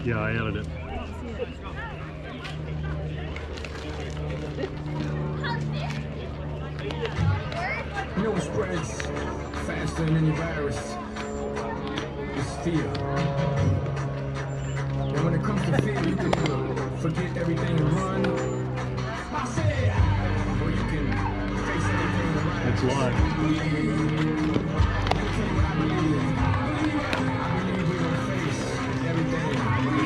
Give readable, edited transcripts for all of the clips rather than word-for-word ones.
Yeah, I added it. You know what spreads faster than any virus? It's fear. And when it comes to fear, you can either forget everything and run, or you can face anything and run. It's live. I believe we're gonna face everything.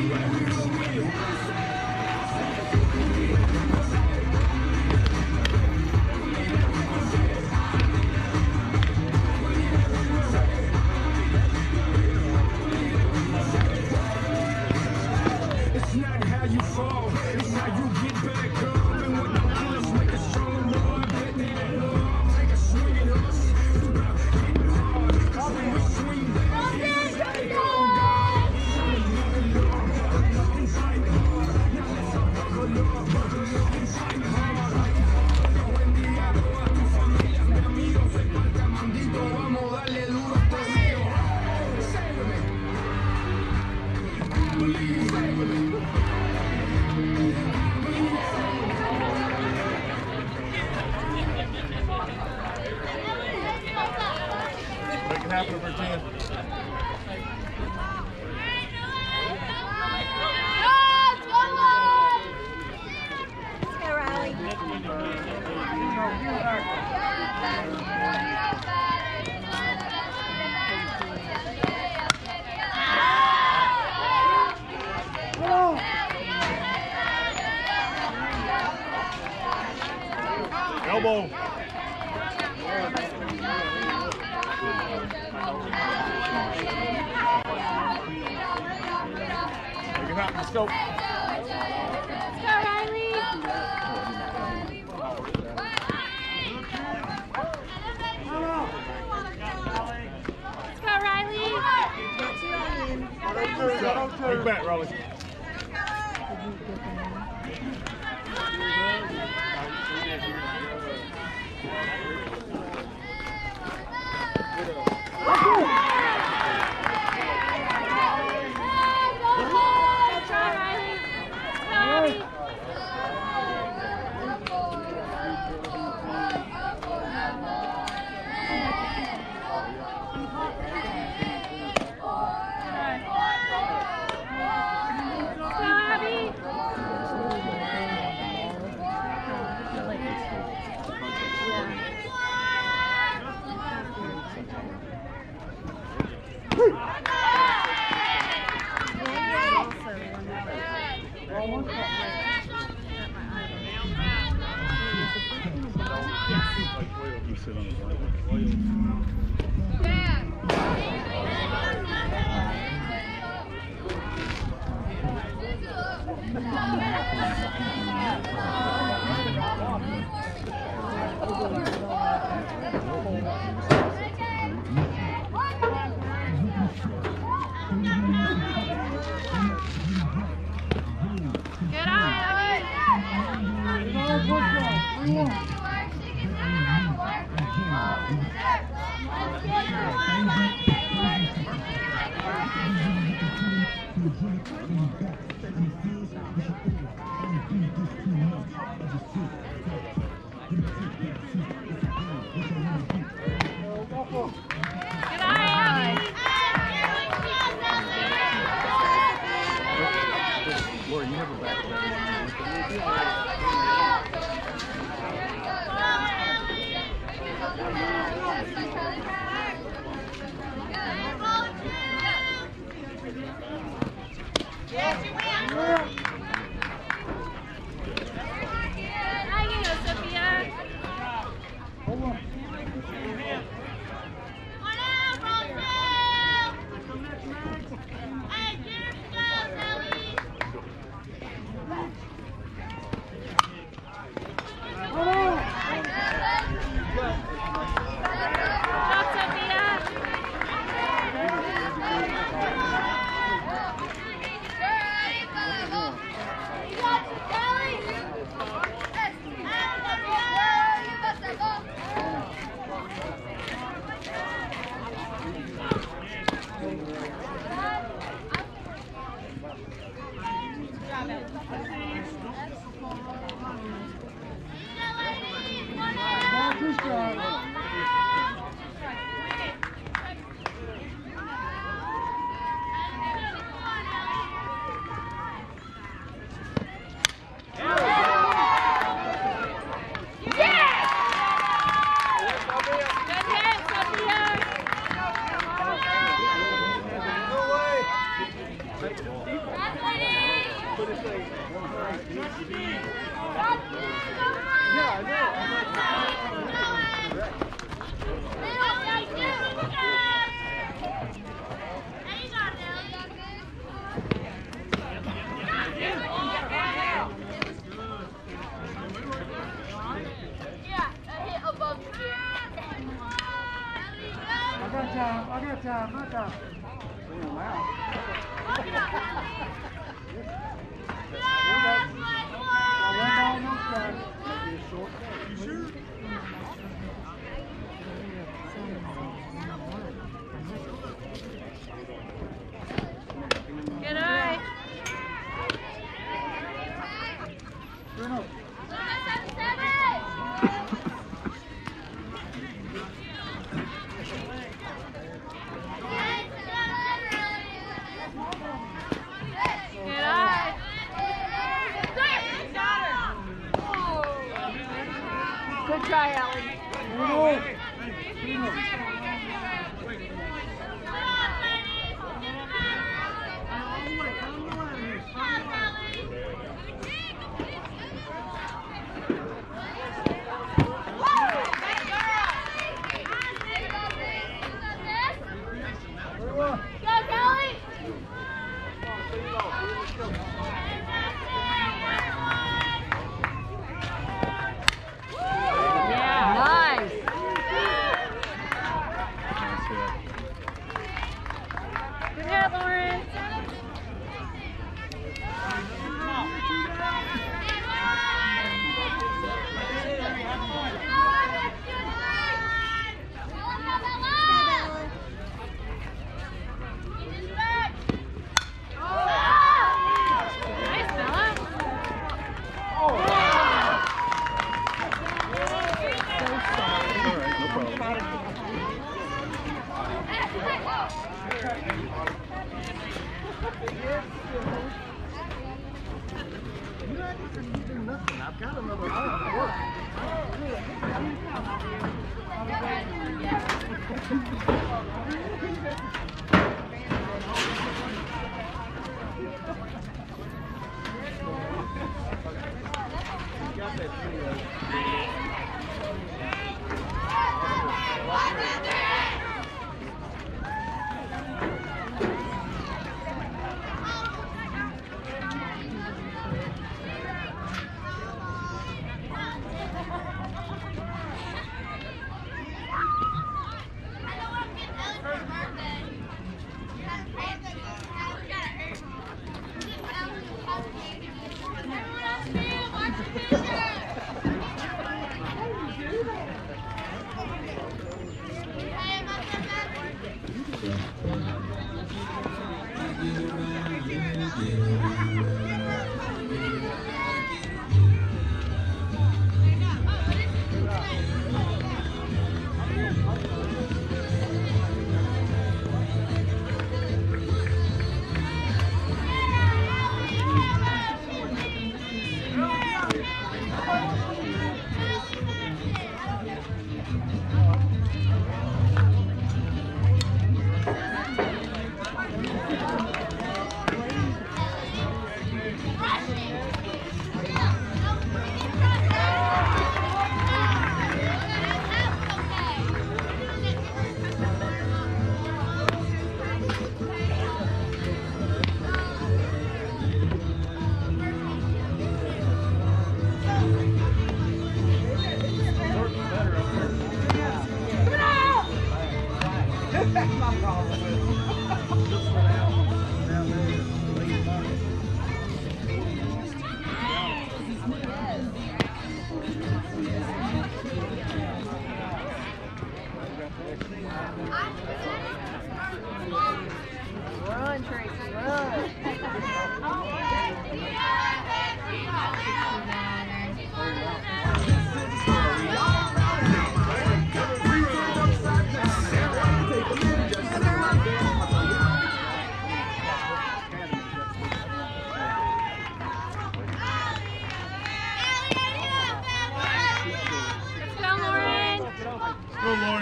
It's not how you fall, it's how you get back up. And when the killers make a strong run, let me love. Take a swing at us. It's about hitting hard. 'Cause when we swing back, it's like, oh God. Buckle up inside hard. Now let's buckle up inside hard. Buen día, toda tu familia, mi amigo, se falta mandito. Vamos a darle duro a este amigo. Say with me. I believe, say with me. Make it happen for 10. Elbow. Make it happen. Let's go. Let's go, Riley. Let's go, Riley. Big back, Raleigh. Let's try, Riley. Let's go. Let's go, Abby. You sit on the right. Good eye, Good eye, Laura, you have a back. There you go, Sophia. Go, Sophia. Good eye. Good eye. Good try, Ellie. Nice. Good hit, Lauren. Nice, Bella. All right, no problem. I've got another hour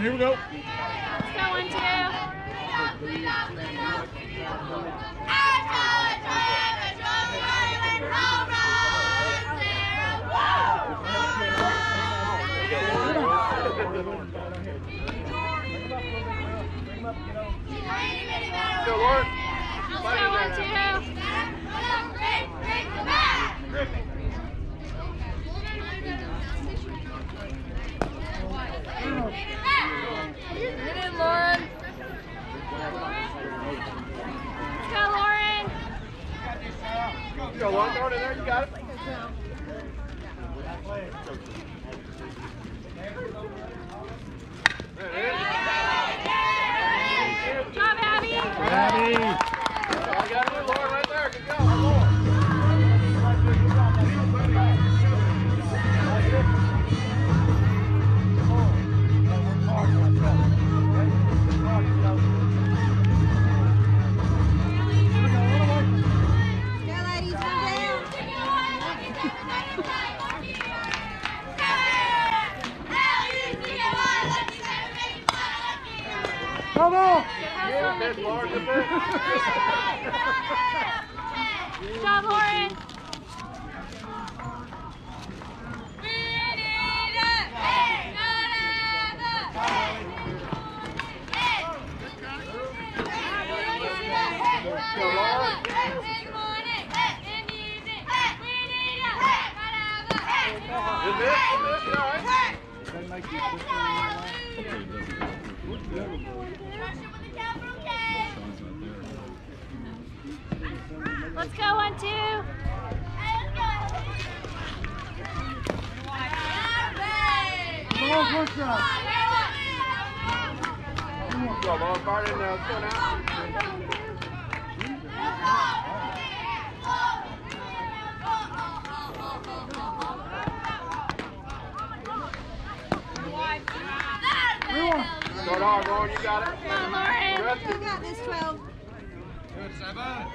here we go. Let's go 1-2. Go, Lauren. Let's go 1-2. Get in, Lauren. Let's go, Lauren. Go, Lauren. Throw it in there. You got it. Good job, Abby. Abby. You got it, Lauren, right there. Good job. Come on! Good Lauren. Good Good job, Lauren. Let's go 1-2. Come on, push up. Go, Lauren. Fire it in there. Let's go now. Go hard, Lauren. You got it. Come on, Lauren. Still got this 12. Good, 7.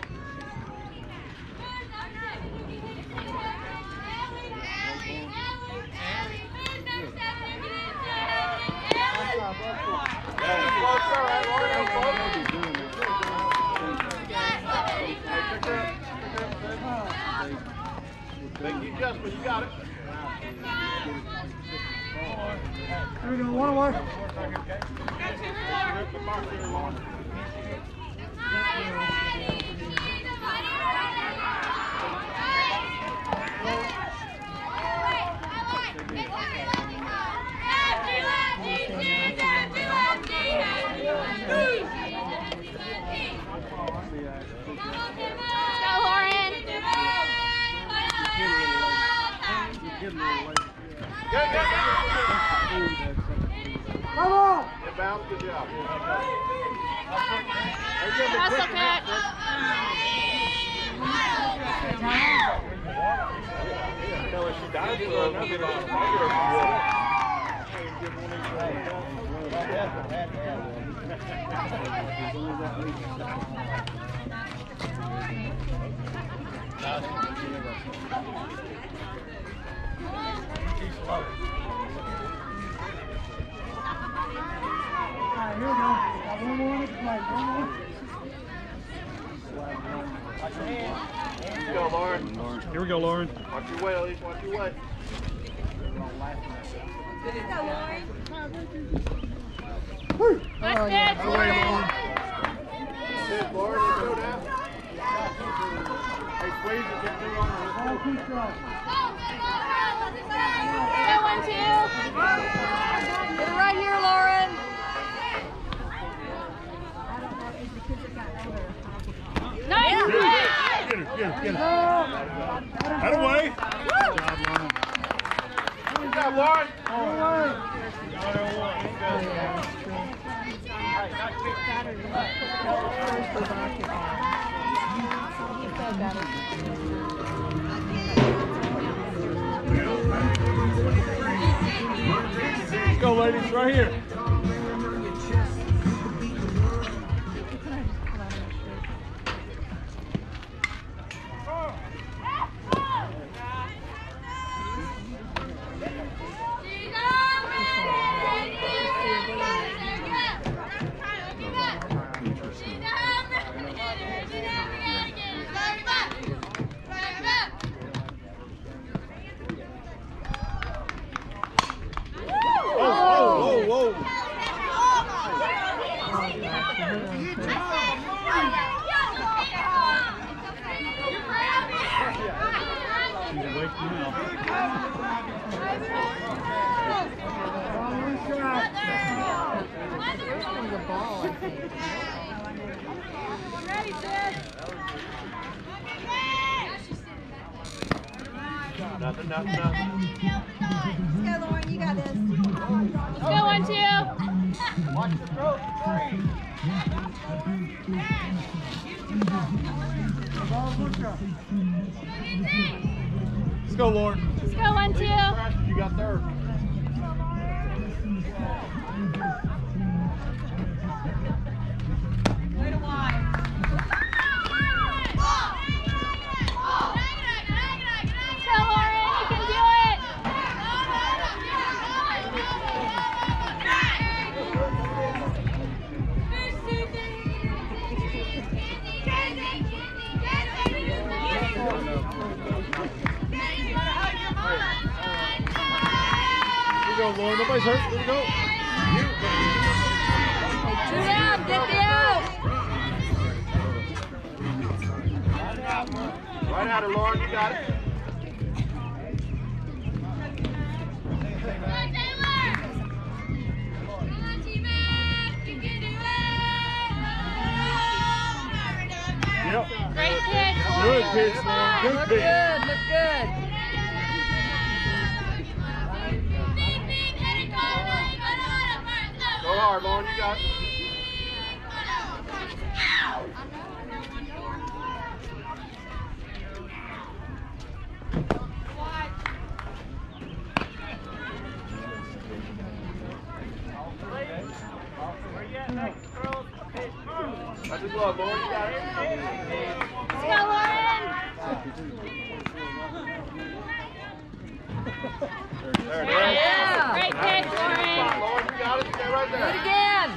Thank you, Justin. You got it. Here we go, one away. Let's go, Lauren. Come on! Get bounce, good job. Hustle catch. Tell her she died for another. Alright, here we go. Got one more to play. One more. Go, Lauren. Here we go, Lauren. Watch your way, Elise. Watch your way. Nice catch, Lauren. Good, Lauren. You go down. Hey, squeeze it. Get through on the Ball keeps going. Go 1-2. Get it right here, Lauren. Nice catch. Get her, get her. Out of the way. Good job, Lauren. Let's go, ladies, right here. Nothing. Let's go, Lauren. You got this. Let's go, 1-2. Watch the throat. 3. Let's go, Lauren. Let's go, 1-2. You got third. Way to wide. Let's go, Lauren. You can do it. Here we go, Lauren. Nobody's hurt. Here we go. Get down. Get down. Right at her, Lauren. You got it. Yep. Great pitch. Good pitch, Lauren. Good Look pitch. good. Look good. Go hard, Lauren. You got it. That's a glove, Lauren. You got it. Let's go, Lauren. There it is. Yeah. Great pitch, Lauren. Lauren, you got it. Stay right Do it there. again.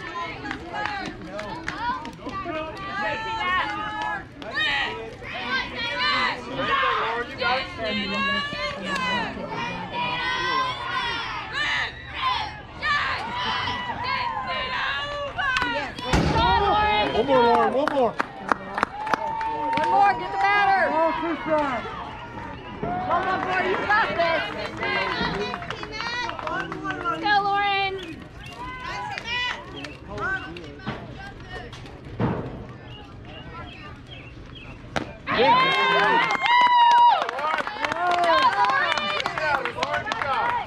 Same thing, Lauren. You got it. One more, Lauren. One more. One more. Get the batter. Ball too strong. Hold on, boy. You got this. Let's go, Lauren. Yeah! Lauren, you got it.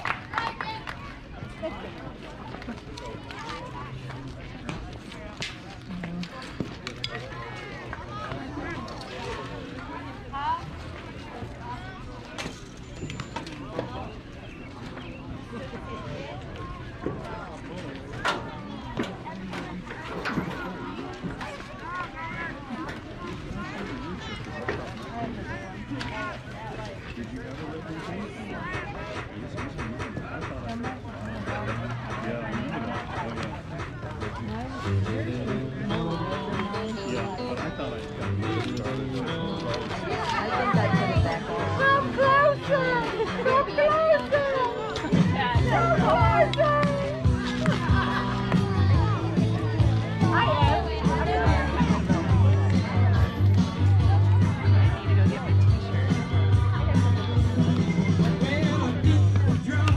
Drunk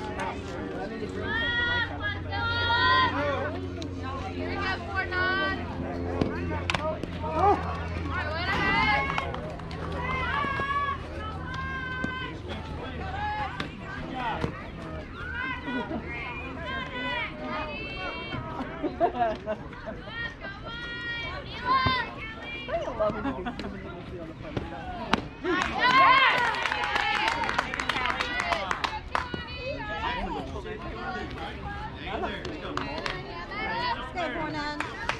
Here we go, 4-9. Stay 4-9.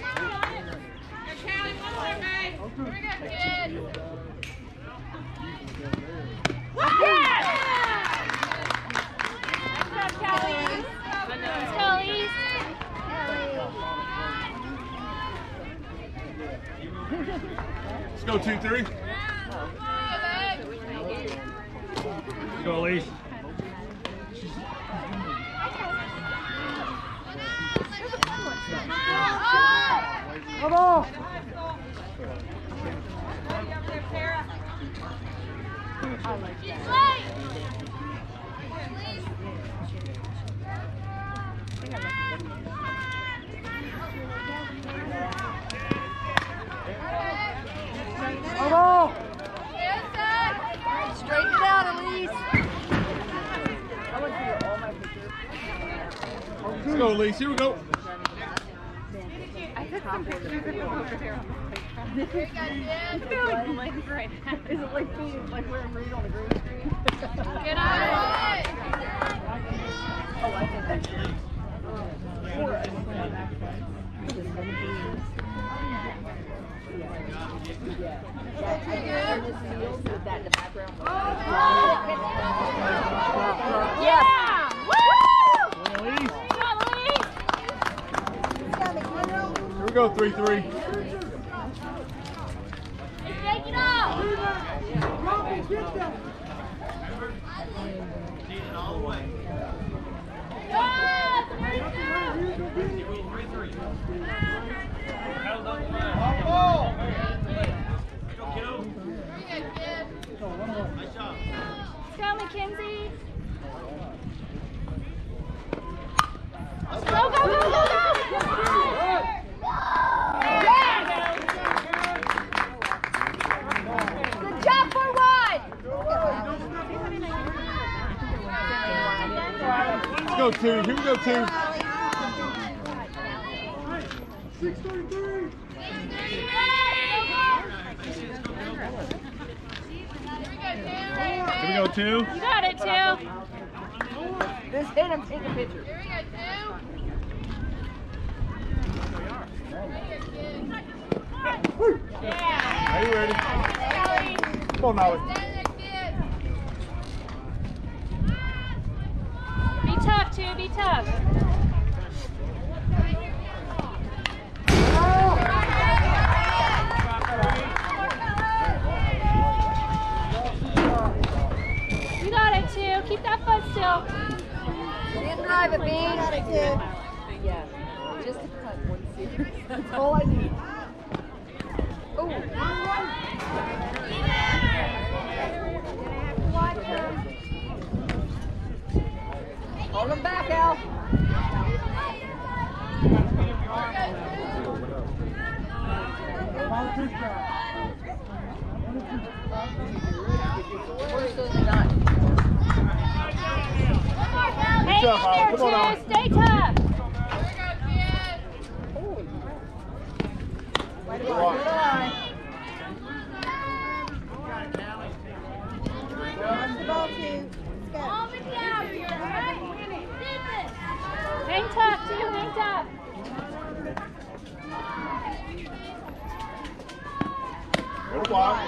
Let's go 2-3. Let's go, Elise. Come on. Come on. Straighten it out, Elise. Let's go, Elise. Here we go. I took some pictures of them over here. Is it like being like wearing Reed on the green screen? Get out of it! Oh, I think that's good. Yeah! Woo! Elise. Come on, Elise! Here we go, 3-3. Take it off! Go, Mackenzie! Go, go, go, go, go! Yes! Good job, 4-1! Let's go 2. Here we go, 2. 6:33. Here we go, 2. You got it, 2. Just hit him, take a picture. Here we go, 2. Yeah. Are you ready? Come on, Nolly. Be tough, 2. Be tough. You got it, 2. Keep that foot still. Didn't drive it, B. Got it too. Yeah. Just to cut 1 series. That's all I need. Oh. Hold him back, Al. Hang tough, Al. in Come on, there, Al. 2. Stay tough. Watch the ball too. Let's Hang tough, 2. Hang tough. Go to block.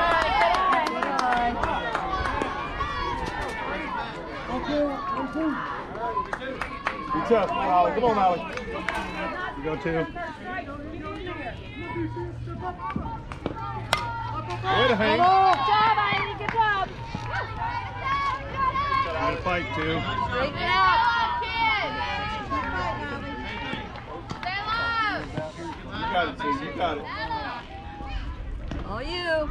Be tough, Nolly. Come on, Nolly. You go, 2. Way to hang. Good job, Ivy. Good job. Way to fight, 2. Straighten it out. You got it, 2. You got it. All you.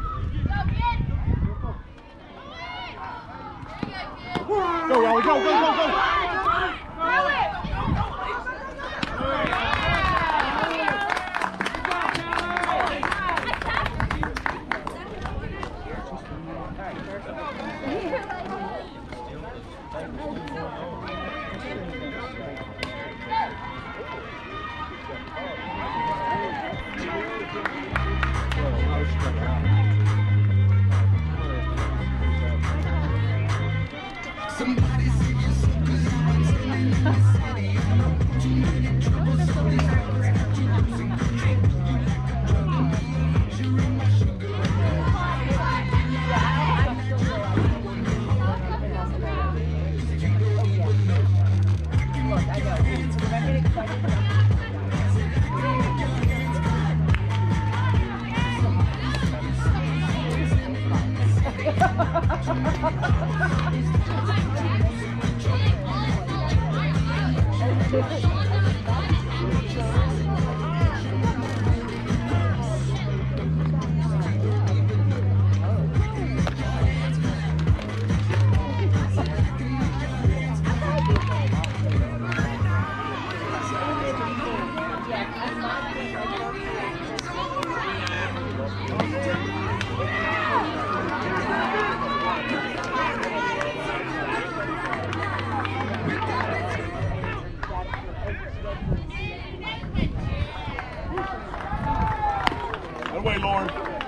Go, Nolly. Go, go, go, go. That way, Lauren.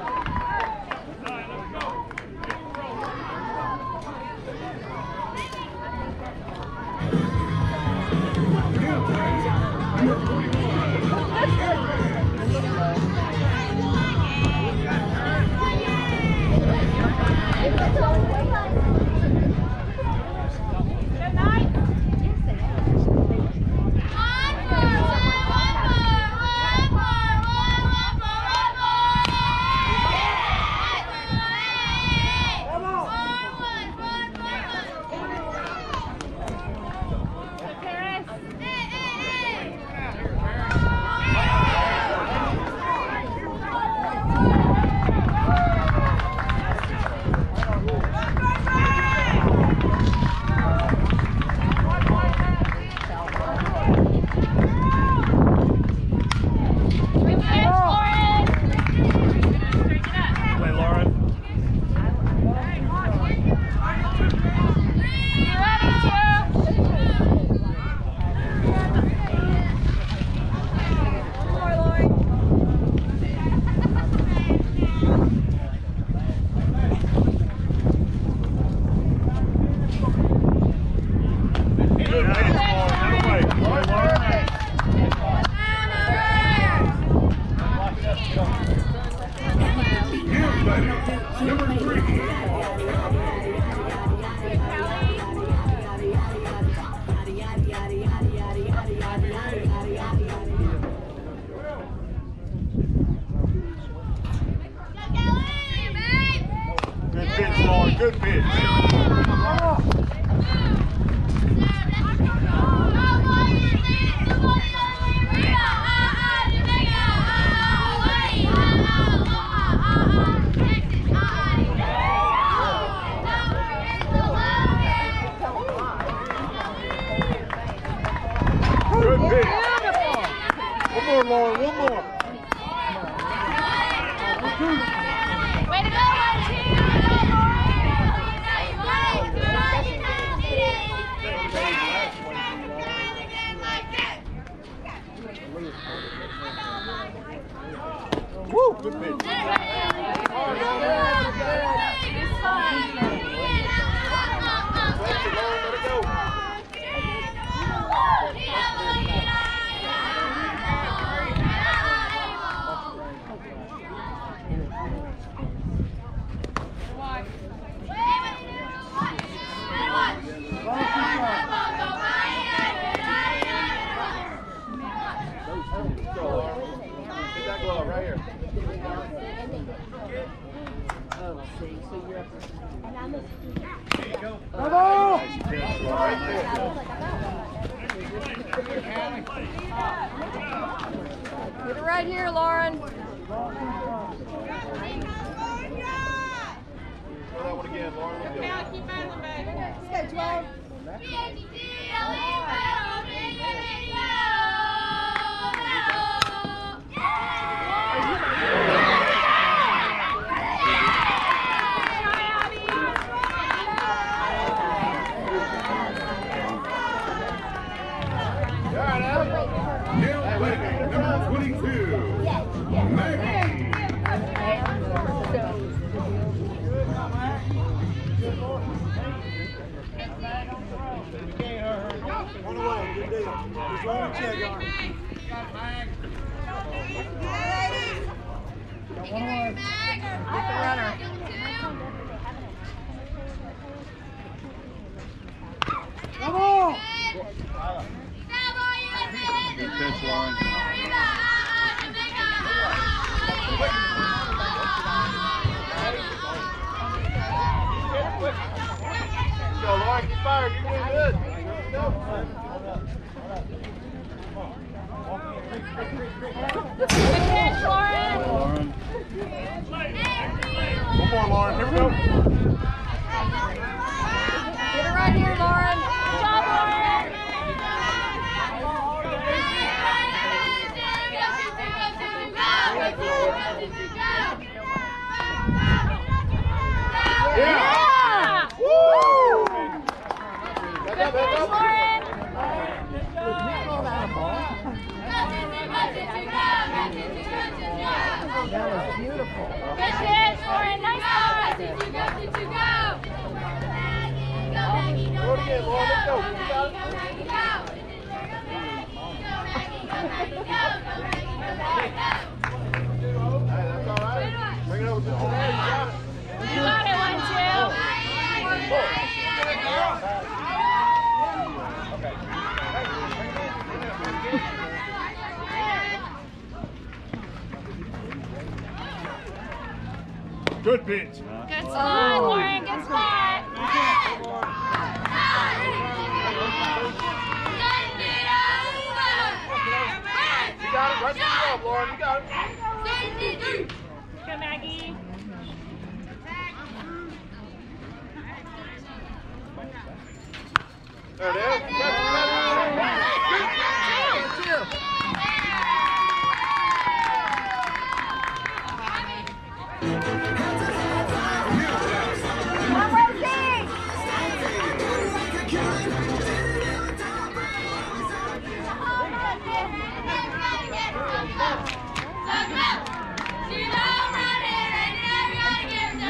Good pitch. Good pitch. One more, Lauren, one more. Way to go, Woo, good pitch. Bravo! Put it right here, Lauren. Throw that one again, Lauren. Let's go. Let's go, 12. 22, Maggie. One away, good deal. Just let him check on it. Got one away. Get the runner. Come on! Good pitch, Lauren. Go, Lauren, get fired. You're doing good. Go. Good pitch, Lauren. Lauren. One more, Lauren. Here we go. Get a run here, Lauren. Good job, Lauren. Yeah! Woo! Good pitch, Lauren. That was beautiful. Good pitch, Lauren. Nice shot. Go it again, Lauren. Let's go. You got Hey, that's all right. Bring it over to the end. You got it. You got it, 1-2. Good pitch. Good spot, Lauren. Good spot. You got it. Right to the glove, Lauren. You got it. Go, Maggie. There it is.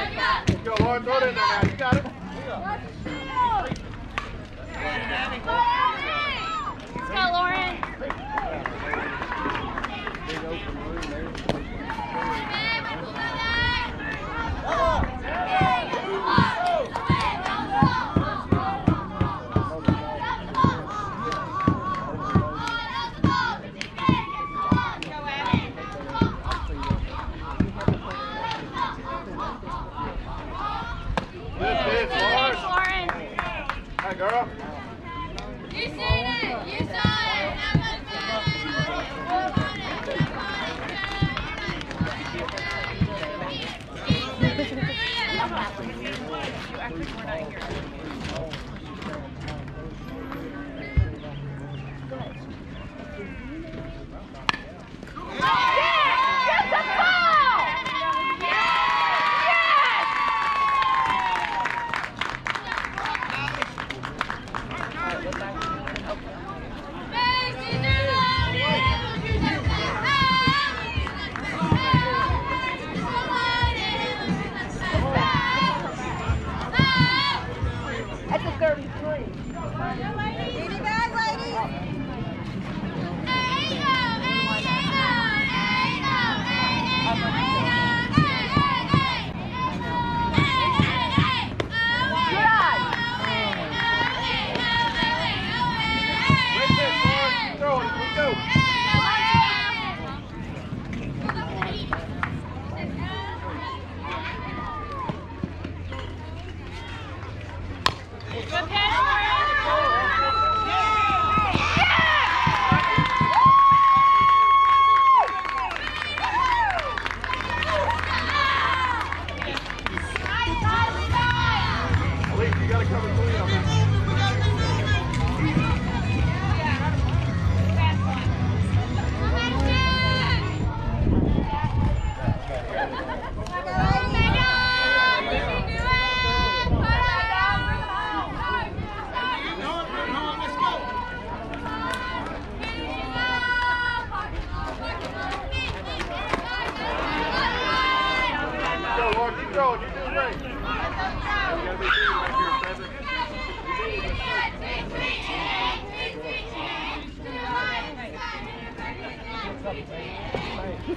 Go, Lauren. Throw it in there now. You got it.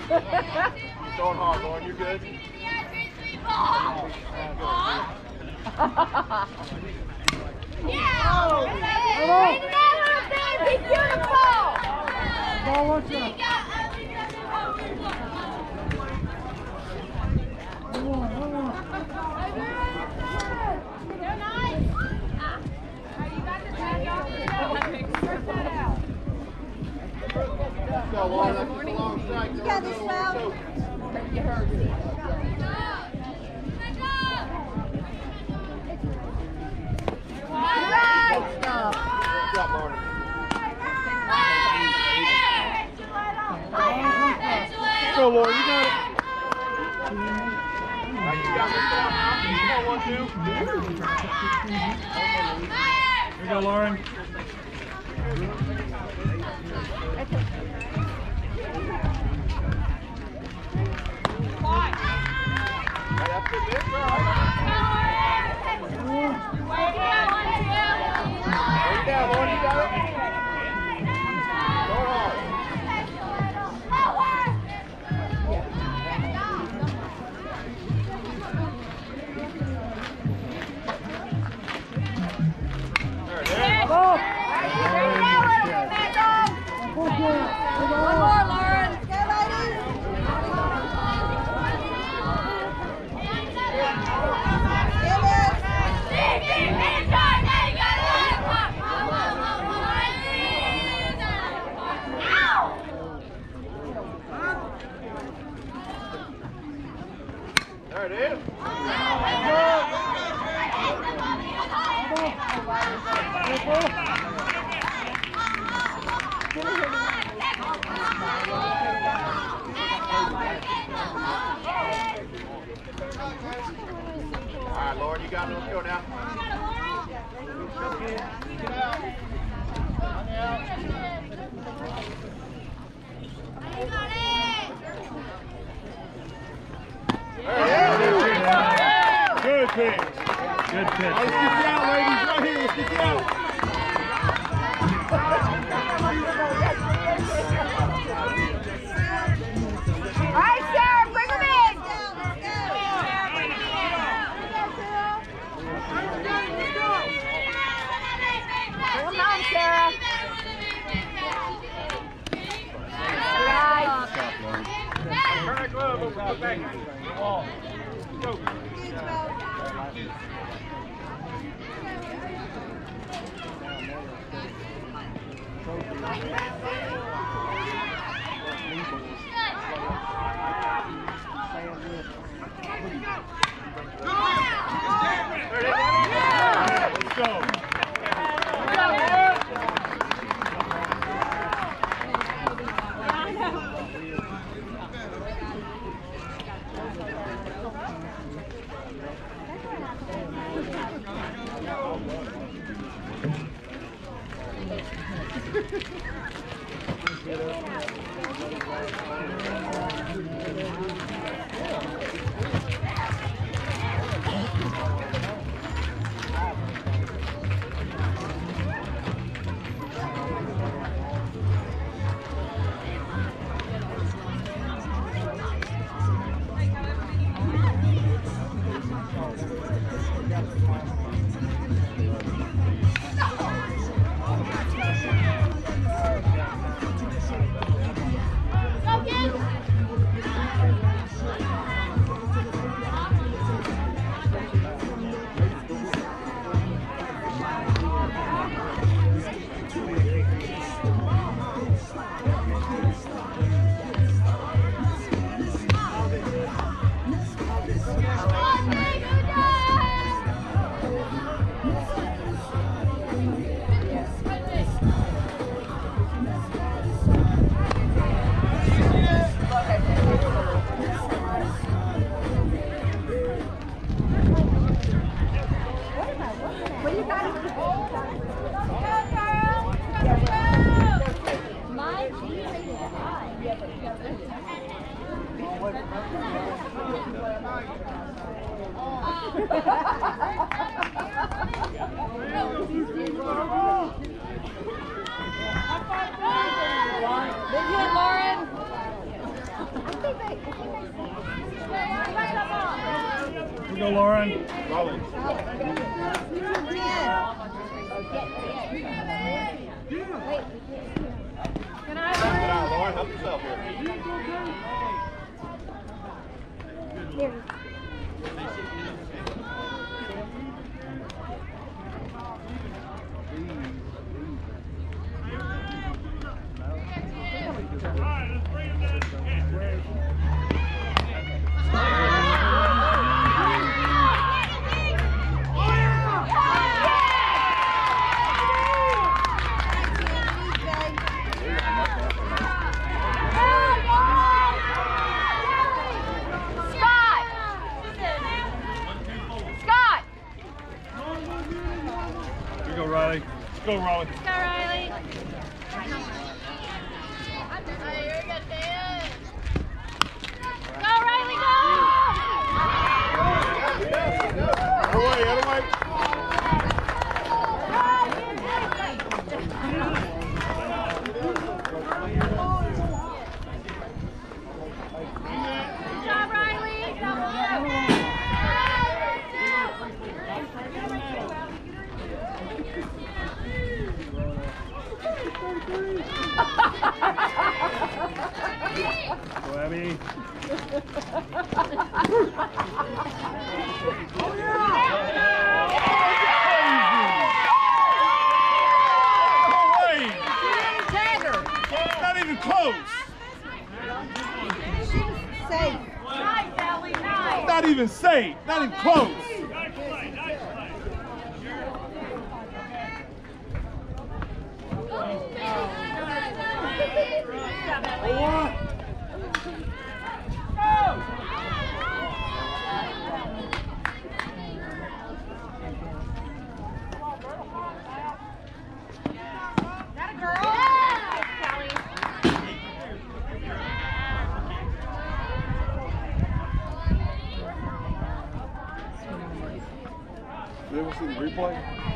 Going hard, Lauren. You good? Ball, watch out. Come on, come on. Go, Lauren. That's just a long strike. You got this, Val. You heard me. Good stuff. Good job, Lauren. Go, Lauren. You got it. Now you got this down now. Come on, 1, 2. Here you go, Lauren. That's good, Nick. All right. Lay down, Lauren. You got it? Go hard. There it is. One more, Lauren. Go, ladies. Give it. There it is. All right, Lauren, you got it. Let's go now. Get out. Good pitch. Good pitch. Let's get you out, ladies. Right here. Let's get you out. All right, Sarah, bring them in. Bring them home, Sarah. Right. Turn that glove over. Go back. Go. Let's go. Go, Lauren. Riley. Lauren, help yourself here. Go, Riley. Go, Riley. Go, Riley. Go, Riley, go! Other way, other way. Good job, Riley. Go, Abby. Not even close. Safe. Nice, Ellie, nice. Not even safe. Not even close. That a girl? Callie. You ever see the replay?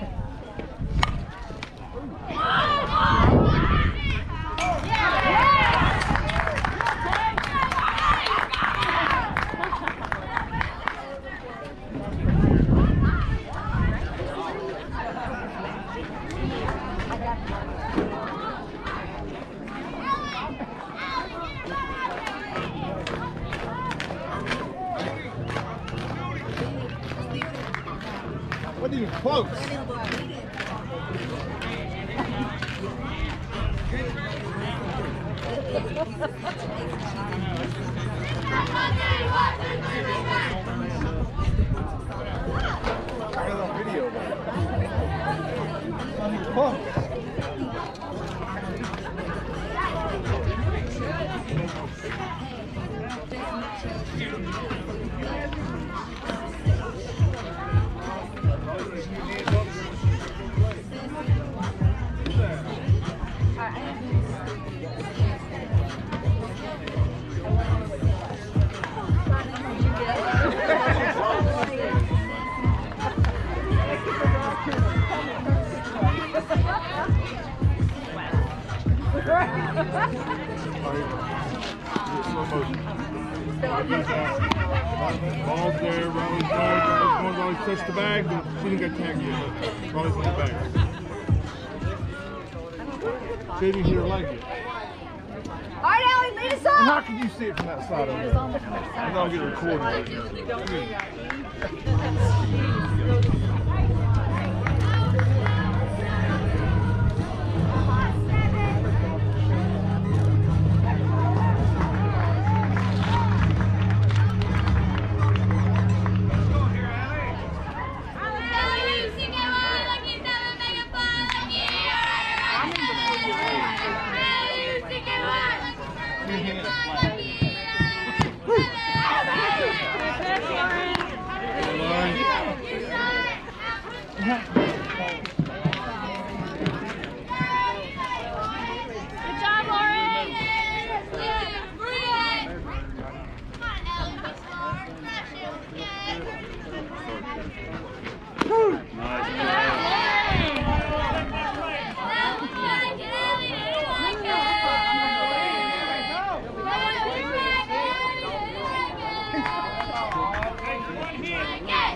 Wasn't even close. I got on video of it. Not even close. Ball's there, Riley's going, Riley's touched the bag, but she didn't get tagged yet. Riley's on the bag. She didn't hit her leg yet. All right, Ellie, lead us And up. how can you see it from that side over there? I'm gonna get recorded. Good job, Lauren. Nice.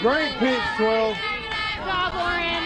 Great pitch, 12. Job, Lauren.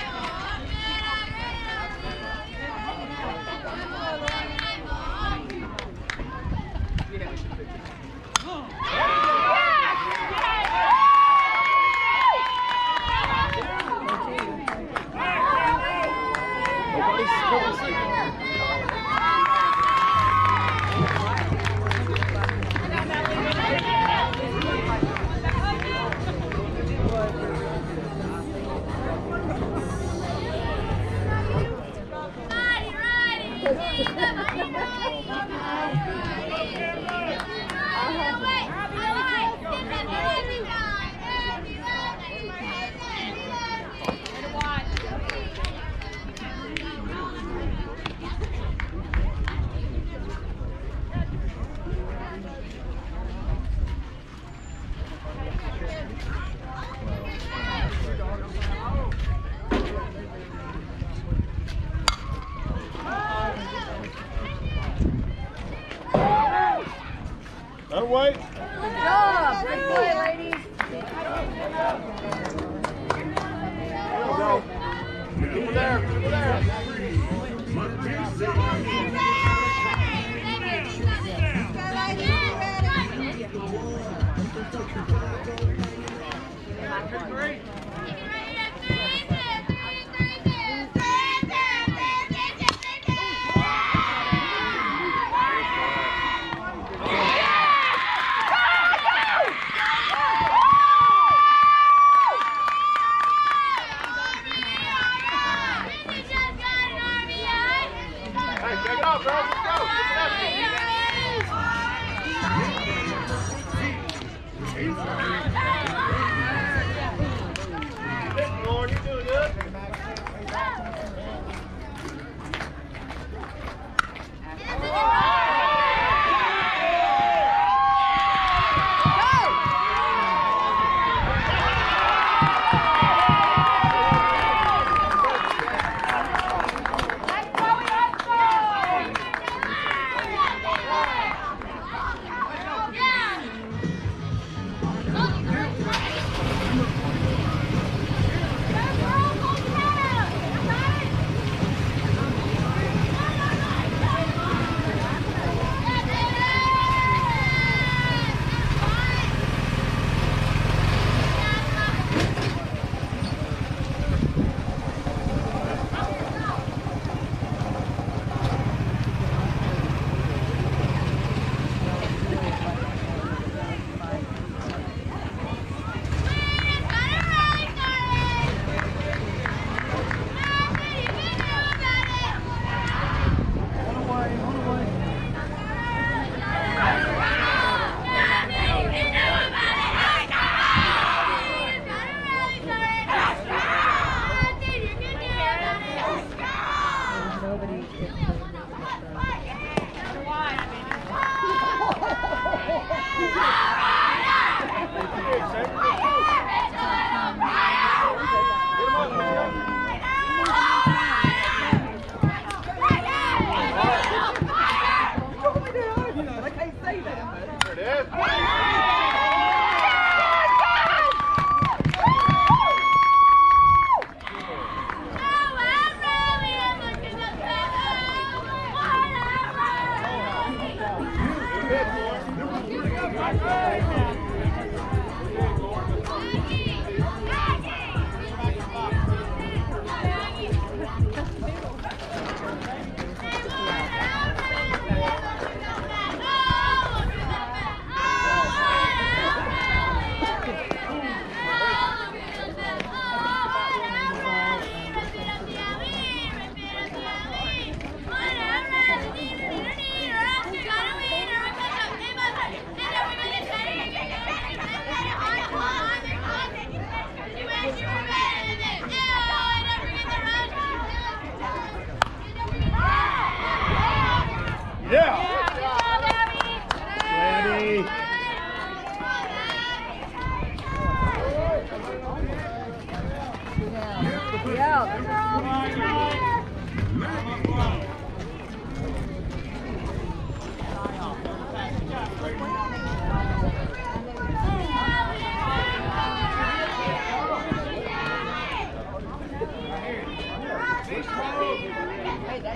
That way. Good job. Good play, ladies. Over there. Over there. Hey, check it out, girls. Let's go. Lauren, you doing good?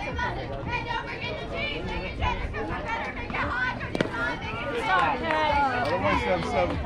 I don't want 7-7.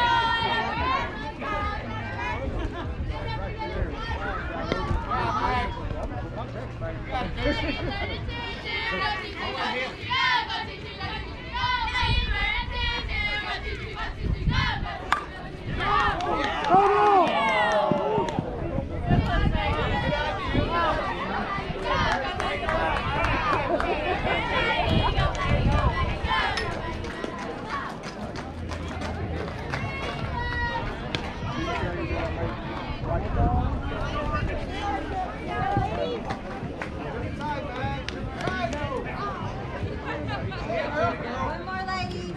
One more, ladies.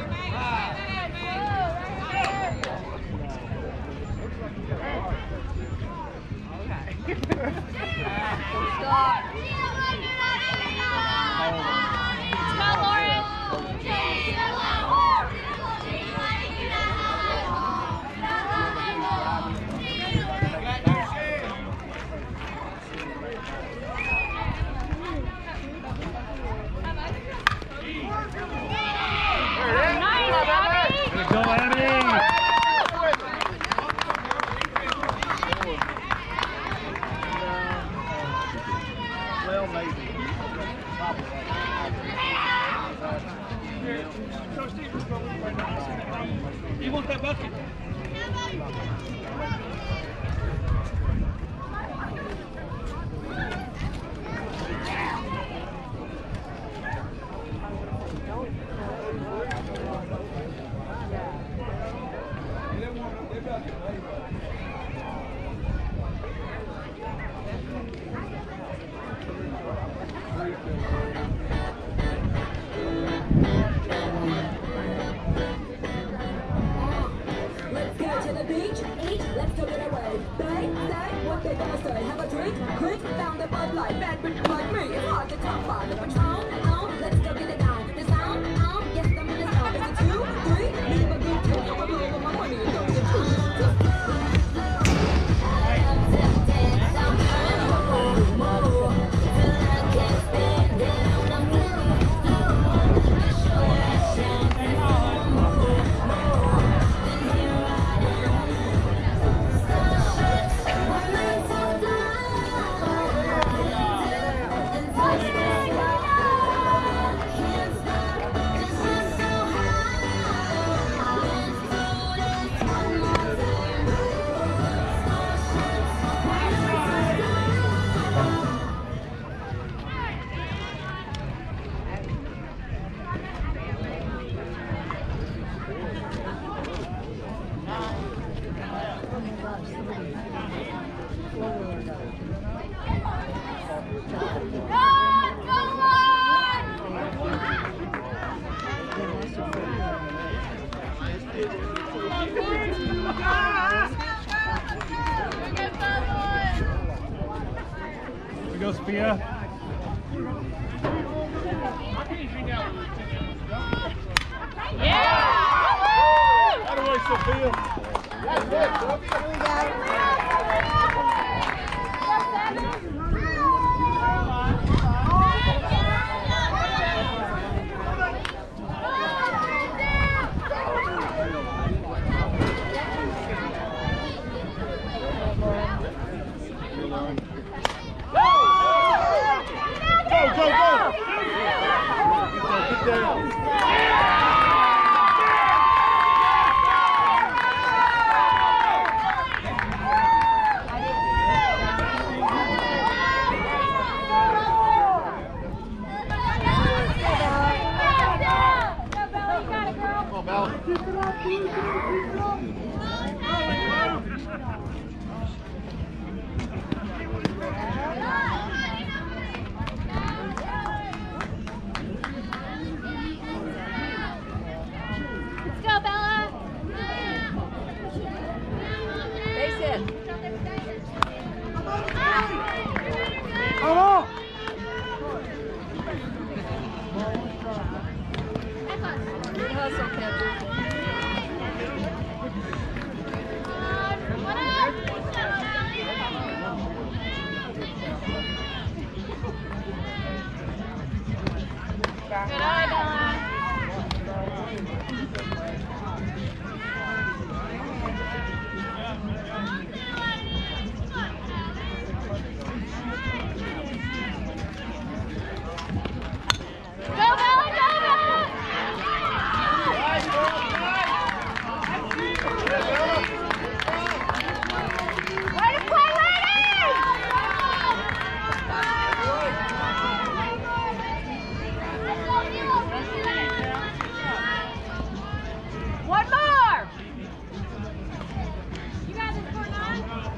Stop. Come, Lauren. Go, Abby! Well, maybe. You want that bucket? Let's go to the beach, eat, let's take it away. They say what they gonna say. Have a drink, quick, found the Bud Light. Bad bitch like me, it's hard to come by. The Patron, let's go get it down. The sound, yes, I'm in the sound. Is it 2, 3? Leave a good tip, I'ma blow all my money and don't get too. Here we go, Sophia. Yeah! Out of the way, Sophia. That's it, Sophia. Go, go, go! Get down. eye, Bella. Go, Bella, go, Bella! Way to play, ladies! One more! You got this for nine?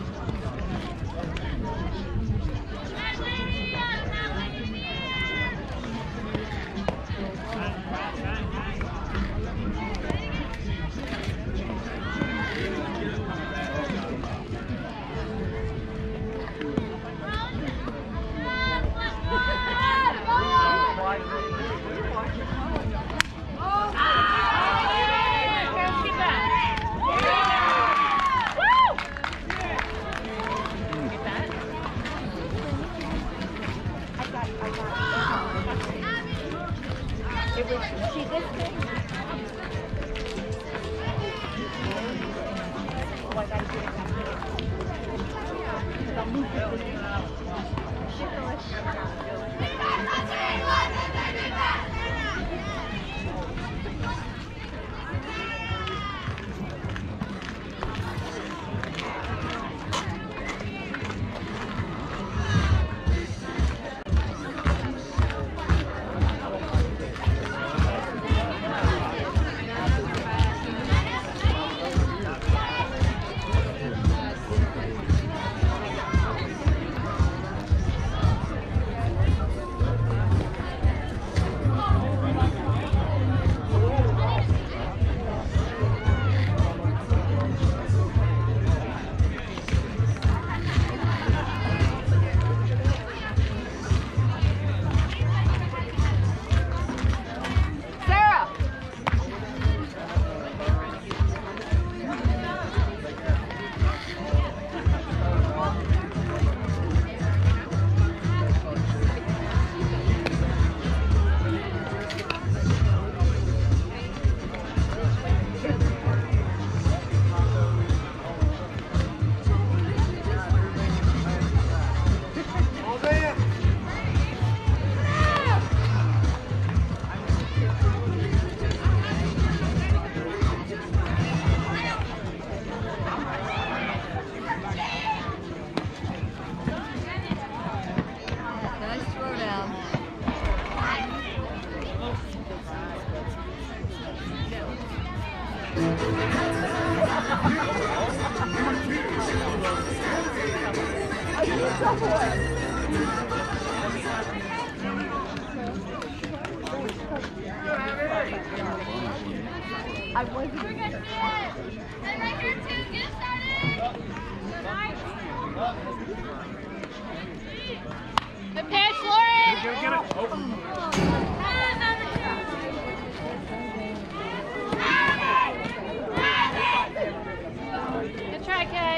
Good pitch, Lauren! Good try, catch.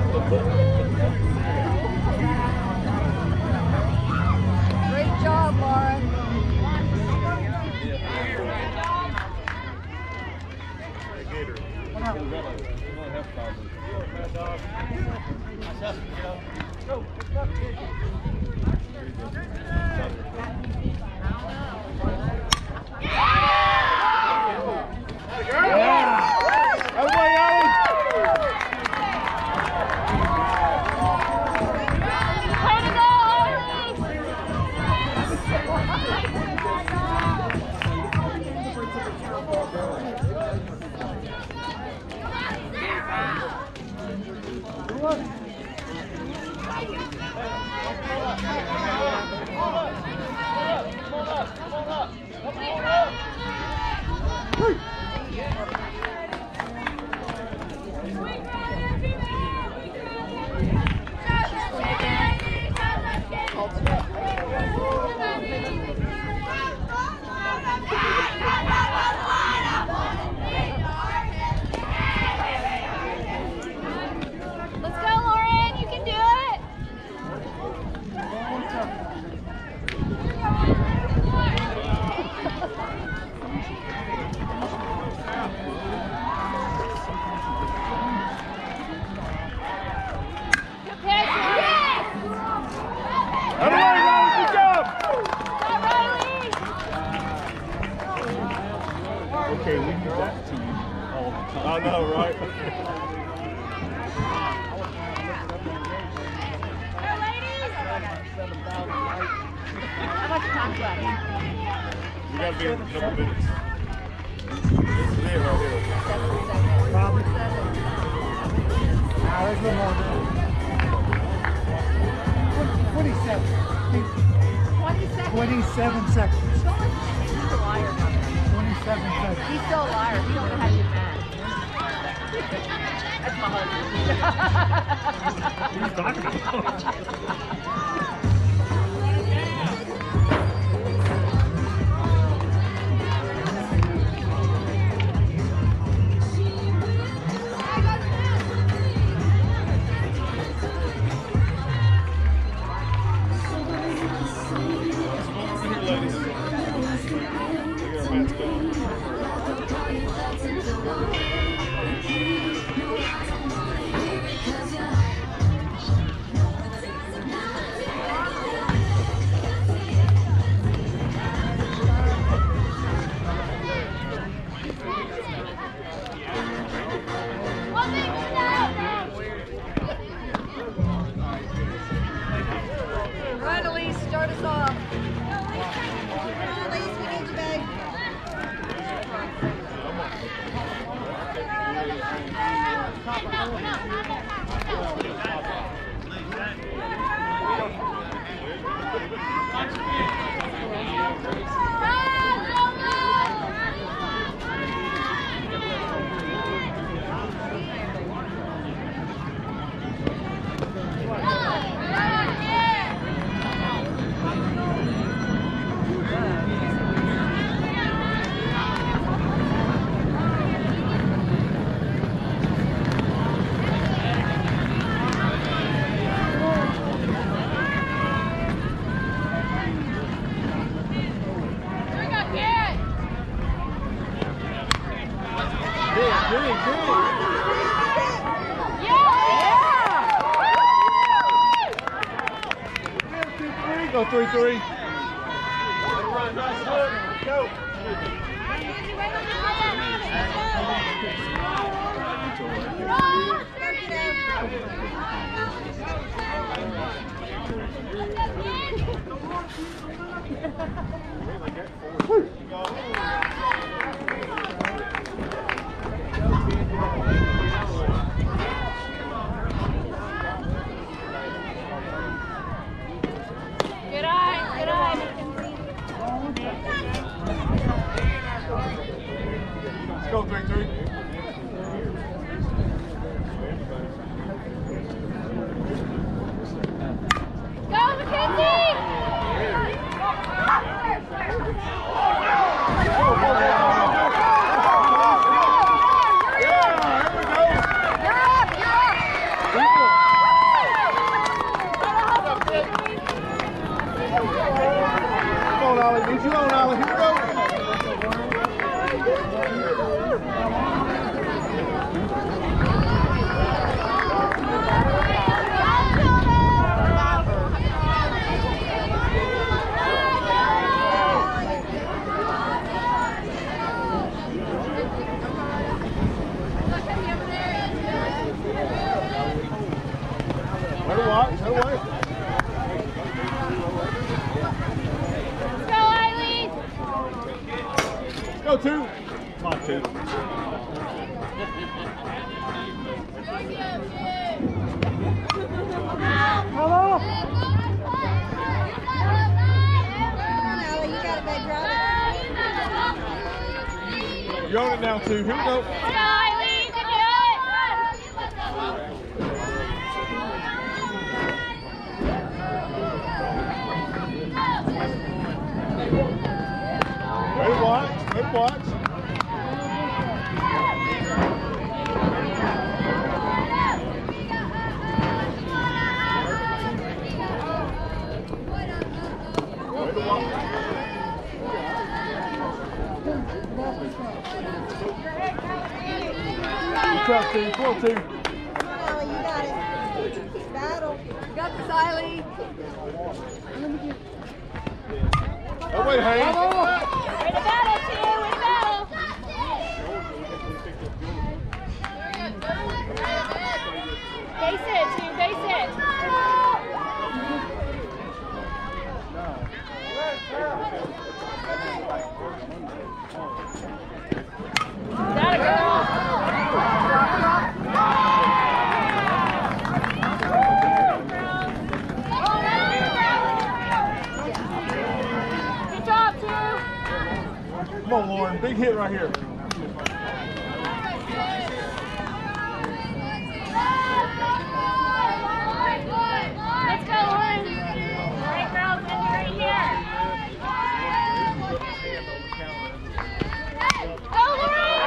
Great job, Lauren. Let's go, Lauren. You can do it. Good pitch. Yes! Good job. Go, Riley. Okay, we do that to you all the time. I know, right? Go, ladies. How much time left? We gotta be in a couple minutes. This is it right here. Probably. Now there's no more. 27. 27 seconds. He's a liar. 27 seconds. He's still a liar. He don't know how to get mad. That's my husband. What are you talking about? Right, Elise, start us off. Elise, we need you back. Go 3-3. Go. Good eye, good eye. Let's go 3-3. Go, Mackenzie! Come on, Ollie. Lead you on, Ollie. Here we go. Let her walk. Let her walk. Go, Eileen! Go 2. Come on, 2. Come on. Come on, Allie, you got it, babe. Drop it. You're on it now, too. Here we go. Way to watch. Way to watch. Good job, team. Come on, team. Come on, Allie, you got it. Battle. You got this, Eileen. Oh, wait, Hayes. Way to battle, team. Way to battle. Base it, team. Base it. Got it, girl. Good job, two. Come on, Lauren. Big hit right here. Let's go, Lauren. Great girls, end it right here. Go, Lauren!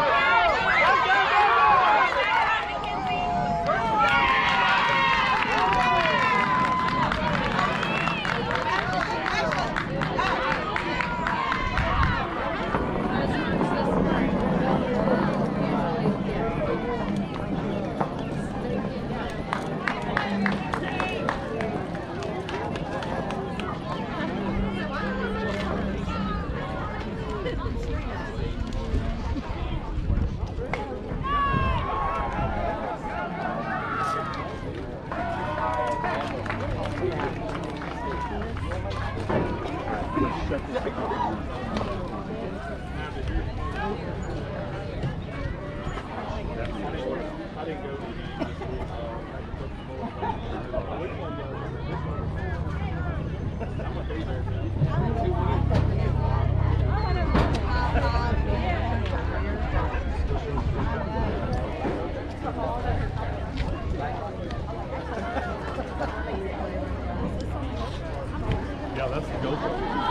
Yeah, that's the GoPro.